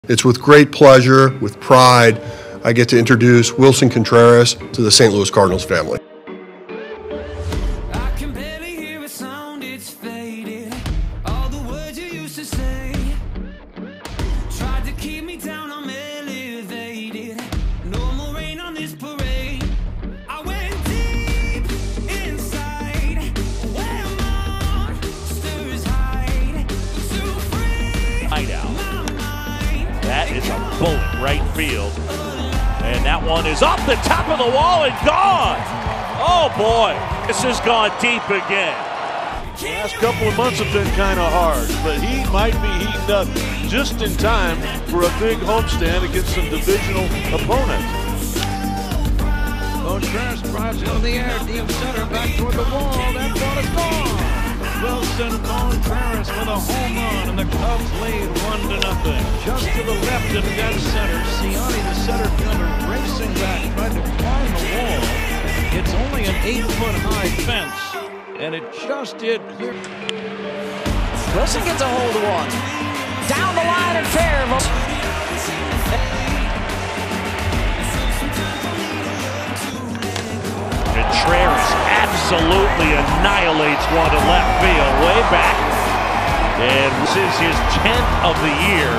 It's with great pleasure, with pride, I get to introduce Willson Contreras to the St. Louis Cardinals family. I can barely hear a sound, it's faded. All the words you used to say tried to keep me down, I'm elevated. No more rain on this parade. I went deep inside where monsters hide to free Hideout. my mind. That is a bullet right field. And that one is off the top of the wall and gone. Oh boy, this has gone deep again. Last couple of months have been kind of hard, but he might be heating up just in time for a big homestand against some divisional opponents. Contreras drives into the air, deep center, back toward the wall. That ball is gone. Willson Contreras with a home run, and the Cubs lead 1-0. Just to the left in dead center, Ciani, the center fielder, racing back, tried to climb the wall. It's only an 8-foot-high fence, and it just did clear. Willson gets a hold of one. Down the line and fair. Contreras absolutely annihilates one to left field, way back. And this is his 10th of the year.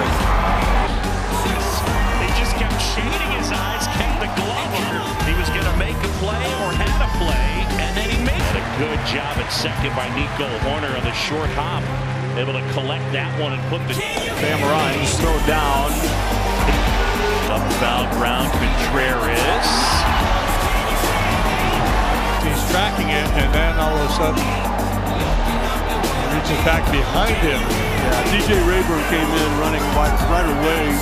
They just kept shading his eyes, kept the glove on. He was going to make a play or had a play, and then he made a good job at second by Nico Hoerner on the short hop. Able to collect that one and put the Sam Ryan's thrown down. Up foul ground, Contreras. He's tracking it, and then all of a sudden he reaches back behind him. Yeah, DJ Rayburn came in running right away